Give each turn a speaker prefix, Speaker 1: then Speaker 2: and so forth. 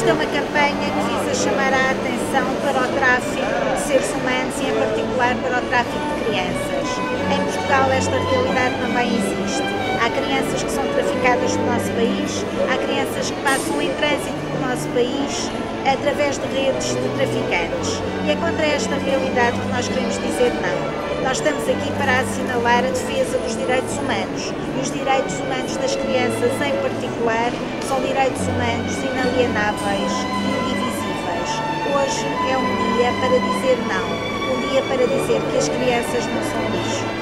Speaker 1: Isto é uma campanha que visa chamar a atenção para o tráfico de seres humanos e, em particular, para o tráfico de crianças. Em Portugal, esta realidade também existe. Há crianças que são traficadas no nosso país, há crianças que passam em trânsito no nosso país através de redes de traficantes. E é contra esta realidade que nós queremos dizer não. Nós estamos aqui para assinalar a defesa dos direitos humanos. E os direitos humanos das crianças, em particular, são direitos humanos inalienáveis e indivisíveis. Hoje é um dia para dizer não. Um dia para dizer que as crianças não são lixo.